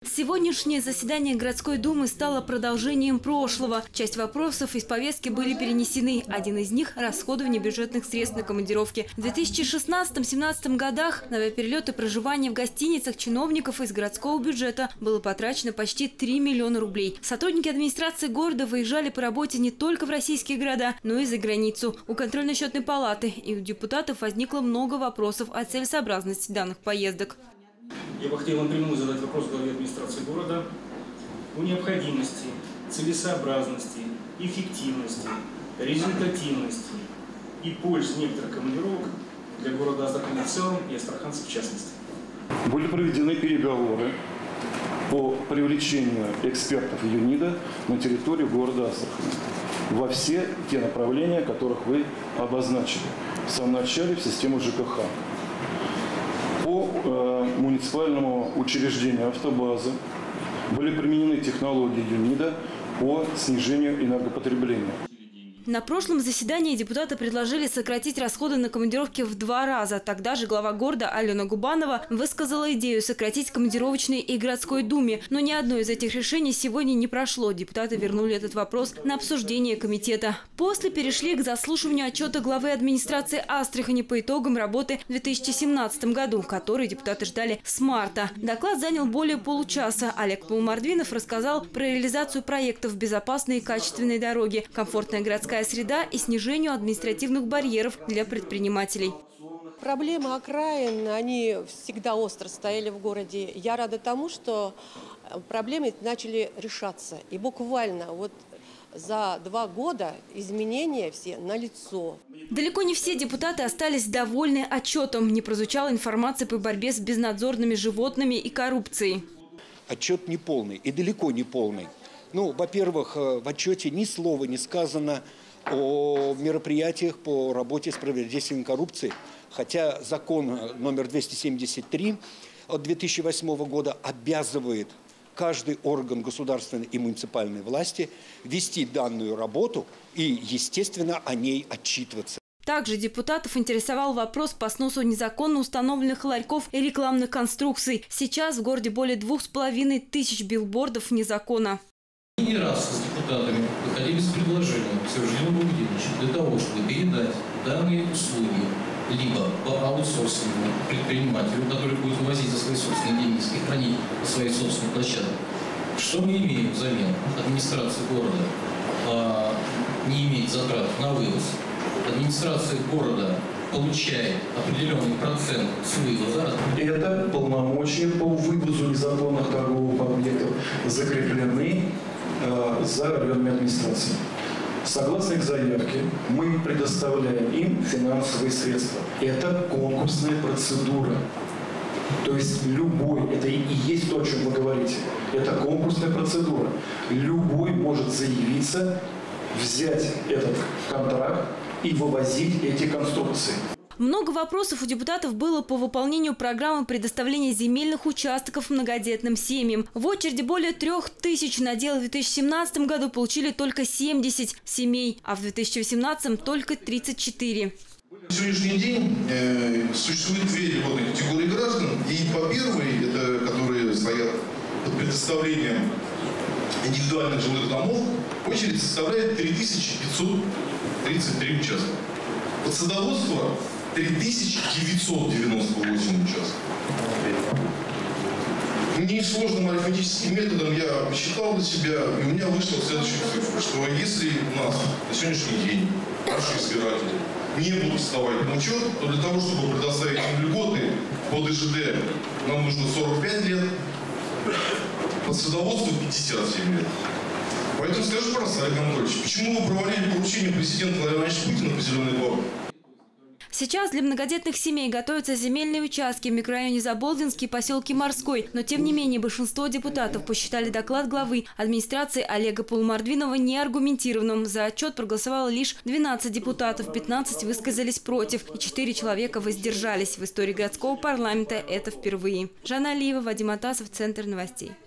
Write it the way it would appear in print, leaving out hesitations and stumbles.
Сегодняшнее заседание городской думы стало продолжением прошлого. Часть вопросов из повестки были перенесены. Один из них – расходование бюджетных средств на командировки. В 2016-2017 годах на авиаперелеты и проживание в гостиницах чиновников из городского бюджета было потрачено почти 3 миллиона рублей. Сотрудники администрации города выезжали по работе не только в российские города, но и за границу. У контрольно-счетной палаты и у депутатов возникло много вопросов о целесообразности данных поездок. Я бы хотел напрямую задать вопрос главе администрации города о необходимости, целесообразности, эффективности, результативности и пользы некоторых командировок для города Астрахани в целом и астраханцев в частности. Были проведены переговоры по привлечению экспертов ЮНИДа на территорию города Астрахани во все те направления, которых вы обозначили в самом начале в систему ЖКХ. По муниципальному учреждению автобазы были применены технологии ЮНИДа по снижению энергопотребления. На прошлом заседании депутаты предложили сократить расходы на командировки в 2 раза. Тогда же глава города Алена Губанова высказала идею сократить командировочные и городской думе. Но ни одно из этих решений сегодня не прошло. Депутаты вернули этот вопрос на обсуждение комитета. После перешли к заслушиванию отчета главы администрации Астрахани по итогам работы в 2017 году, который депутаты ждали с марта. Доклад занял более получаса. Олег Полумардвинов рассказал про реализацию проектов «Безопасные и качественные дороги», «Комфортная городская среда» и снижению административных барьеров для предпринимателей. Проблемы окраин, они всегда остро стояли в городе. Я рада тому, что проблемы начали решаться. И буквально вот за 2 года изменения все налицо. Далеко не все депутаты остались довольны отчетом. Не прозвучала информация по борьбе с безнадзорными животными и коррупцией. Отчет неполный и далеко не полный. Ну, во-первых, в отчете ни слова не сказано о мероприятиях по работе с противодействием коррупции, хотя закон номер 273 от 2008 года обязывает каждый орган государственной и муниципальной власти вести данную работу и, естественно, о ней отчитываться. Также депутатов интересовал вопрос по сносу незаконно установленных ларьков и рекламных конструкций. Сейчас в городе более 2500 билбордов незаконно. Не раз с депутатами выходили с предложением Сергея Владимировича для того, чтобы передать данные услуги либо по аутсорсингу предпринимателю, который будет вывозить за свои собственные деньги и хранить на своей собственной площадке. Что мы имеем взамен? Администрация города не имеет затрат на вывоз. Администрация города получает определенный процент с вывоза. Это полномочия по вывозу незаконных торговых объектов закреплены за районными администрациями. Согласно их заявке, мы предоставляем им финансовые средства. Это конкурсная процедура. То есть любой, это и есть то, о чем вы говорите, это конкурсная процедура. Любой может заявиться, взять этот контракт и вывозить эти конструкции. Много вопросов у депутатов было по выполнению программы предоставления земельных участков многодетным семьям. В очереди более 3000 на дело в 2017 году получили только 70 семей, а в 2018 только 34. На сегодняшний день существует 2 льготные категории граждан. И по первой, это которые стоят под предоставлением индивидуальных жилых домов, очередь составляет 3533 участка. Под садоводство 3998 участков. Несложным арифметическим методом я посчитал для себя, и у меня вышла следующая цифра, что если у нас на сегодняшний день наши избиратели не будут вставать на учет, то для того, чтобы предоставить им льготы по ДЖД, нам нужно 45 лет, под садоводство 57 лет. Поэтому скажи, пожалуйста, Олег Анатольевич, почему вы провалили поручение президента Владимира Владимировича Путина по зеленой горке? Сейчас для многодетных семей готовятся земельные участки в микрорайоне Заболдинский и поселке Морской. Но тем не менее большинство депутатов посчитали доклад главы администрации Олега Полумардвинова неаргументированным. За отчет проголосовало лишь 12 депутатов, 15 высказались против и 4 человека воздержались. В истории городского парламента это впервые. Жанна Алиева, Вадим Атасов, Центр новостей.